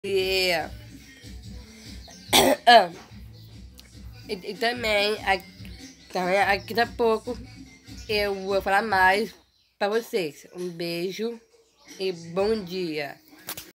E, e também, aqui a pouco, eu vou falar mais pra vocês. Um beijo e bom dia.